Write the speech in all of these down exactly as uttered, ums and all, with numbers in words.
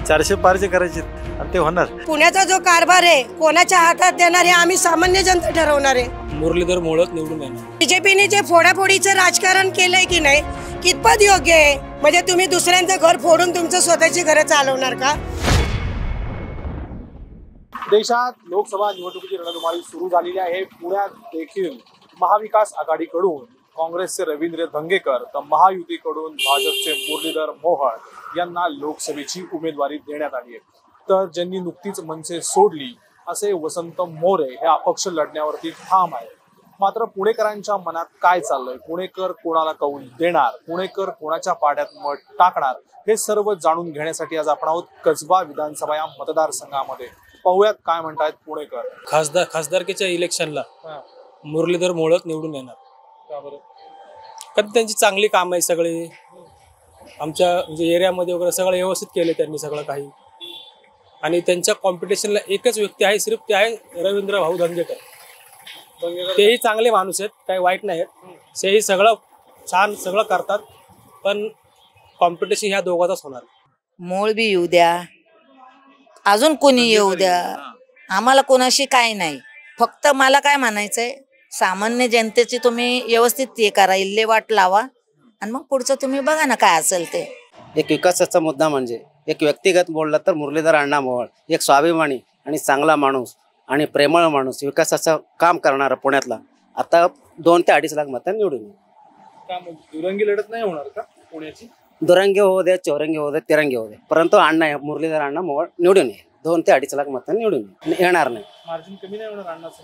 चारशे पारचे करायचे आणि ते होणार। पुण्याचा जो कारभार आहे कोणाच्या हातात देणार हे आम्ही सामान्य जनता ठरवणार आहे। मुरलीधर मोहोळ निवडून येणार। बीजेपीने जे फोडाफोडीचं राजकारण केलंय की नाही कितपत योग्य आहे? म्हणजे तुम्ही दुसऱ्यांचं घर फोडून तुमचं स्वतःची घरं चालवणार का? देशात लोकसभा निवडणुकीची रणधुमाळी सुरू झालेली आहे। पुण्यात देखील महाविकास आघाडीकडून काँग्रेसचे रवींद्र धंगेकर तर महायुतीकडून भाजपचे मुरलीधर मोहोळ यांना लोकसभेची उमेदवारी देण्यात आली आहे। तर ज्यांनी नुकतीच मनसे सोडली असे वसंत मोरे हे अपक्ष लढण्यावरती ठाम आहेत। मात्र पुणेकरांच्या मनात काय चाललंय, पुणेकर कोणाला कौल देणार, पुणेकर कोणाच्या पाड्यात मत टाकणार, हे सर्व जाणून घेण्यासाठी आज आपण आहोत कसबा विधानसभा या मतदारसंघामध्ये। पाहूयात काय म्हणतायत पुणेकर। खासदार खासदारकीच्या इलेक्शनला मुरलीधर मोहोळ निवडून येणार। का बरं? कारण त्यांची चांगली काम आहे सगळे, आमच्या म्हणजे एरियामध्ये वगैरे सगळं व्यवस्थित केले त्यांनी सगळं काही। आणि त्यांच्या कॉम्पिटिशनला एकच व्यक्ती आहे, सिर्फ ते आहे रवींद्र भाऊ धंगेकर। तेही चांगले माणूस आहेत, काही वाईट नाही आहेत, तेही सगळं छान सगळं करतात, पण कॉम्पिटिशन ह्या दोघांचाच होणार। मोहोळ बी येऊ द्या, अजून कोणी येऊ द्या, आम्हाला कोणाशी काही नाही। फक्त मला काय म्हणायचंय, सामान्य जनतेची तुम्ही व्यवस्थित ते करा, इल्लेवाट लावा आणि मग पुढचं तुम्ही बघा ना काय असेल ते। एक विकासाचा मुद्दा म्हणजे एक व्यक्तिगत बोलला तर मुरलीधर अण्णा मोहोळ एक स्वाभिमानी आणि चांगला माणूस आणि प्रेमळ माणूस, विकासाचं काम करणारा पुण्यातला, आता दोन ते अडीच लाख मतांनी निवडून। का मग दुरंगी लढत नाही होणार का पुण्याची? दुरंगी होऊ दे, चौरंगी होऊ दे, तिरंगी होऊ दे, परंतु अण्णा मुरलीधर अण्णा मोहोळ निवडून येईल। दोन ते अडीच लाख मतांनी निवडून येणार नाही। मार्जिन कमी नाही होणार अण्णाचं?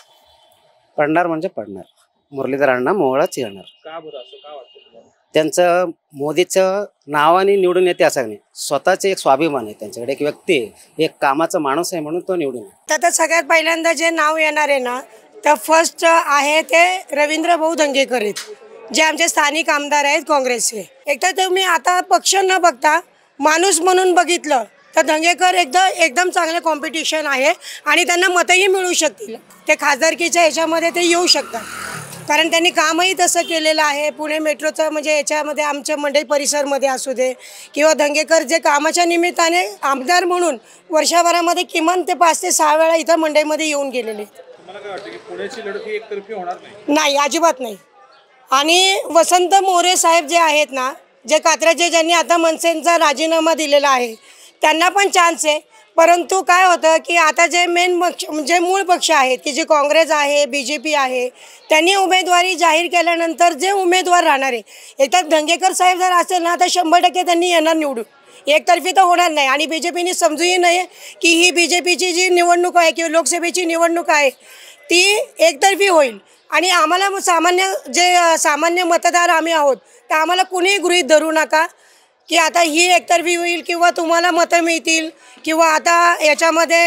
पडणार म्हणजे पडणार, मुरलीधर अण्णा मोहोळच येणार। का बरं असं का वाटतं तुम्हाला? त्यांचं मोदीचं नावाने निवडून येते असं नाही, स्वतःचे एक स्वाभिमान आहे त्यांच्याकडे, एक व्यक्ती आहे, एक कामाचा माणूस आहे म्हणून तो निवडून येईल। तर सगळ्यात पहिल्यांदा जे नाव येणार आहे ना, तर फर्स्ट आहे ते रवींद्र भाऊ धंगेकर आहेत, जे आमचे स्थानिक आमदार आहेत काँग्रेसचे। एक तर तुम्ही आता पक्ष न बघता माणूस म्हणून बघितलं तर धंगेकर एकदम एकदम चांगले कॉम्पिटिशन आहे आणि त्यांना मतही मिळू शकतील। ते खासदारकीच्या ह्याच्यामध्ये ते येऊ शकतात, कारण त्यांनी कामही तसं केलेलं आहे। पुणे मेट्रोचं म्हणजे याच्यामध्ये आमच्या मंडई परिसरमध्ये असू दे किंवा धंगेकर जे कामाच्या निमित्ताने आमदार म्हणून वर्षभरामध्ये किमान ते पाच ते सहा वेळा इथं मंडईमध्ये येऊन गेलेले। मला काय वाटतं की पुण्याची लढत ही एकतर्फी होणार नाही? नाही, अजिबात नाही। आणि वसंत मोरे साहेब जे आहेत ना, जे कात्रजचे, ज्यांनी आता मनसेंचा राजीनामा दिलेला आहे, त्यांना पण चान्स आहे। परंतु काय होतं की आता जे मेन पक्ष जे मूळ पक्ष आहेत की जे काँग्रेस आहे, बी जे पी आहे, त्यांनी उमेदवारी जाहीर केल्यानंतर जे उमेदवार राहणार आहे, एकतर धंगेकर साहेब जर असेल ना तर शंभर टक्के त्यांनी येणार निवडून, एकतर्फी तर होणार नाही। आणि बी जे पीने समजूही नाही की ही बी जे पीची जी निवडणूक आहे किंवा लोकसभेची निवडणूक आहे ती एकतर्फी होईल। आणि आम्हाला सामान्य जे सामान्य मतदार आम्ही आहोत, तर आम्हाला कुणीही गृहीत धरू नका की आता ही एकतर्फी होईल किंवा तुम्हाला मतं मिळतील किंवा आता याच्यामध्ये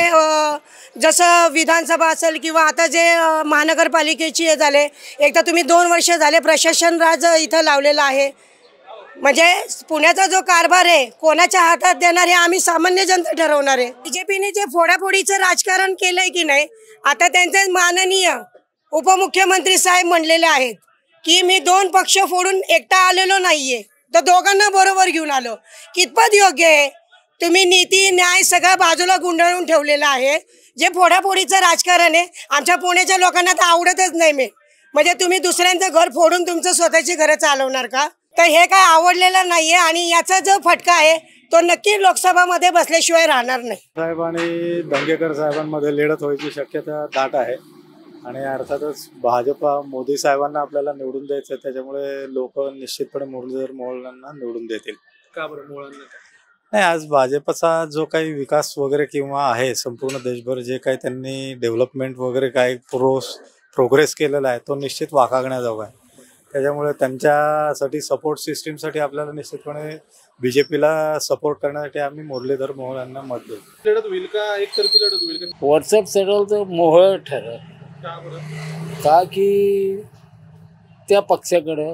जसं विधानसभा असेल किंवा आता जे महानगरपालिकेची हे झाले, एक तर तुम्ही दोन वर्ष झाले प्रशासन राज इथं लावलेलं आहे। म्हणजे पुण्याचा जो कारभार आहे कोणाच्या हातात देणार हे आम्ही सामान्य जनता ठरवणार आहे। बीजेपीने जे फोडाफोडीचं राजकारण केलंय की नाही, आता त्यांचे माननीय उपमुख्यमंत्री साहेब म्हणलेले आहेत की मी दोन पक्ष फोडून एकटा आलेलो नाहीये, तर दोघांना बरोबर घेऊन आलो। कितपत योग्य आहे? तुम्ही नीती न्याय सगळं बाजूला गुंडाळून ठेवलेलं आहे। जे फोडाफोडीचं राजकारण आहे आमच्या पुण्याच्या लोकांना तर आवडतच नाही। मी म्हणजे तुम्ही दुसऱ्यांचं घर फोडून तुमचं स्वतःची घरं चालवणार का? तर हे काय आवडलेलं नाहीये आणि याचा जो फटका आहे तो नक्की लोकसभामध्ये बसल्याशिवाय राहणार नाही। साहेब आणि धंगेकर साहेबांमध्ये लढत व्हायची शक्यता दाट आहे आणि अर्थातच भाजपा मोदी साहेबांना आपल्याला निवडून द्यायचं, त्याच्यामुळे लोक निश्चितपणे मुरलीधर मोहोळांना निवडून देतील। का बरं मोहोळांना? नाही, आज भाजपचा जो काही विकास वगैरे किंवा आहे संपूर्ण देशभर जे काही त्यांनी डेव्हलपमेंट वगैरे काही प्रोस प्रोग्रेस केलेला आहे तो निश्चित वाखाणण्याजोगा आहे। त्याच्यामुळे त्यांच्यासाठी सपोर्ट सिस्टीमसाठी आपल्याला निश्चितपणे बीजेपीला सपोर्ट करण्यासाठी आम्ही मुरलीधर मोहोळांना मत देऊ। लढत होईल का एकतर्फी लढत होईल का? व्हॉट्सअप सेटल तर मोहोळ ठरल। का बरं? का की त्या पक्षाकडं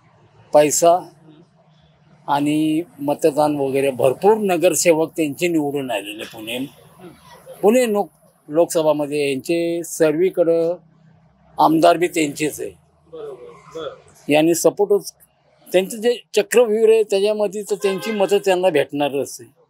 पैसा आणि मतदान वगैरे भरपूर नगरसेवक त्यांचे निवडून आलेले पुणे पुणे लोक लोकसभामध्ये यांचे सर्वीकडं आमदार बी त्यांचेच आहे। यांनी सपोर्टच त्यांचं जे चक्रव्यूह आहे त्याच्यामध्ये तर त्यांची मतं त्यांना भेटणारच आहे।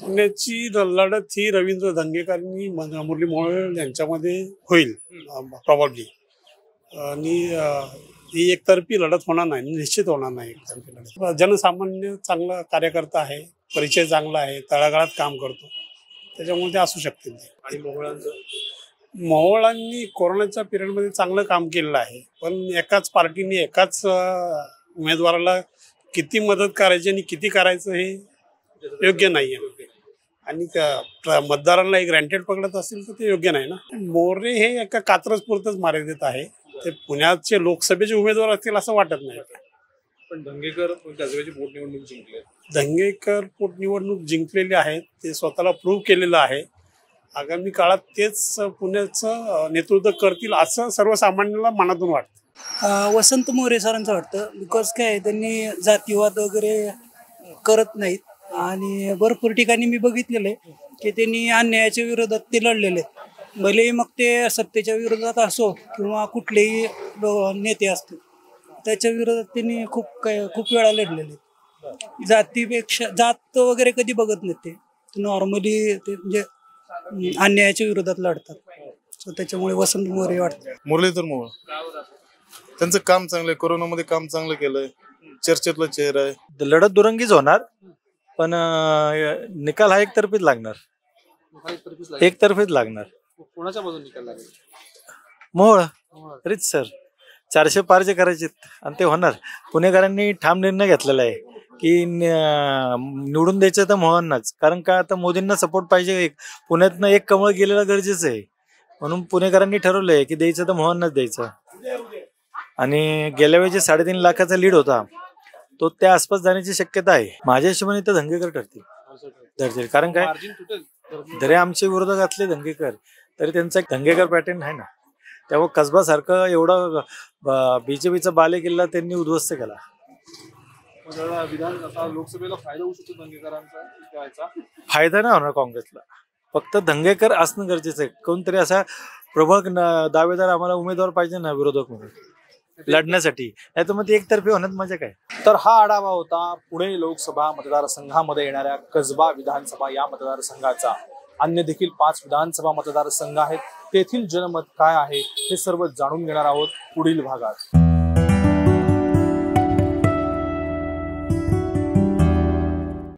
पुण्याची लढत ही रवींद्र धंगेकरांनी मुरली मोहोळ यांच्यामध्ये होईल प्रॉब्ली. आणि अं, ही एकतर्फी लढत होणार नाही, निश्चित होणार नाही एकतर्फी लढत. जनसामान्य चांगला कार्यकर्ता आहे, परिचय चांगला आहे, तळागाळात काम करतो, त्याच्यामुळे ते असू शकतील. आणि मोहोळांचं मोहोळांनी कोरोनाच्या पिरियडमध्ये चांगलं काम केलेलं आहे, पण एकाच पार्टीने एकाच अं, उमेदवाराला किती मदत करायची आणि किती करायचं हे योग्य नाही आहे. आणि त्या मतदारांना एक ग्रँटेड पकडत असेल तर ते योग्य नाही ना. मोरे हे एका कात्रज पुरतच मर्यादित आहे, ते पुण्याचे लोकसभेचे उमेदवार असतील असं वाटत नाही. पण धंगेकर कसब्याची पोटनिवडणूक जिंकले. धंगेकर पोटनिवडणूक जिंकलेली आहे, ते स्वतःला प्रूव्ह केलेलं आहे. आगामी काळात तेच पुण्याचं नेतृत्व करतील असं सर्वसामान्याला मनातून वाटतं. अं, वसंत मोरे सरांचं वाटतं. बिकॉज काय त्यांनी जातीवाद वगैरे करत नाहीत आणि भरपूर ठिकाणी मी बघितलेलं आहे की त्यांनी अन्यायाच्या विरोधात ते लढलेले आहेत. भलेही मग ते सत्तेच्या विरोधात असो किंवा कुठलेही लो- नेते असतील, त्याच्या विरोधात त्यांनी खूप काय खूप वेळा लढलेले आहेत. जातीपेक्षा जात वगैरे कधी बघत नाहीत ते, नॉर्मली ते म्हणजे अन्यायाच्या विरोधात लढतात. सो त्याच्यामुळे वसंत मोरे वाटतं. मुरलीधर मोहोळ, त्यांचं काम चांगलं आहे, कोरोनामध्ये काम चांगलं केलंय, चर्चेतला चेहरा आहे. लढत दुरंगीच होणार, पण अं, निकाल हा एकतर्फीच लागणार, एकतर्फीच लागणार. कोणाच्या बाजूने निकाल लागेल? मोहोळ रीत सर चारशे पारचे करायचे आणि ते होणार. पुणेकरांनी ठाम निर्णय घेतलेला आहे की न- निवडून द्यायचं तर मोहननाच, कारण का आता मोदींना सपोर्ट पाहिजे. एक पुण्यातनं एक कमळ गेलेलं गरजेचं आहे, म्हणून पुणेकरांनी ठरवलंय की द्यायचं तर मोहननाच द्यायचं. आणि गेल्या वेळी जे साडेतीन लाखाचा लीड होता तो त्या आसपास जाण्याची शक्यता आहे. माझ्या हिशोबाने तर धंगेकर ठरतील ठरतील कारण काय मार्जिन तुटेल. जरी आमचे विरोधक असले धंगेकर, तरी त्यांचा एक धंगेकर पॅटर्न आहे ना. त्यामुळे कसबा सारखं एवढं बीजेपीचा बाले किल्ला त्यांनी उद्ध्वस्त केला. मग जरा विधान आता लोकसभेला फायदा होऊ शकतो धंगेकरांचा याचा? फायदा नाही होणार काँग्रेसला, फक्त धंगेकर असणं गरजेचं आहे. कोणतरी असा प्रबळ न- दावेदार आम्हाला उमेदवार पाहिजे ना विरोधक म्हणून लढण्यासाठी, नाही तर मग ती एकतर्फी होण्यात मजा काय. तर हा आढावा होता पुणे लोकसभा मतदारसंघामध्ये येणाऱ्या कसबा विधानसभा या मतदारसंघाचा. अन्य देखील पाच विधानसभा मतदारसंघ आहेत, तेथील जनमत काय आहे हे सर्व जाणून घेणार आहोत पुढील भागात.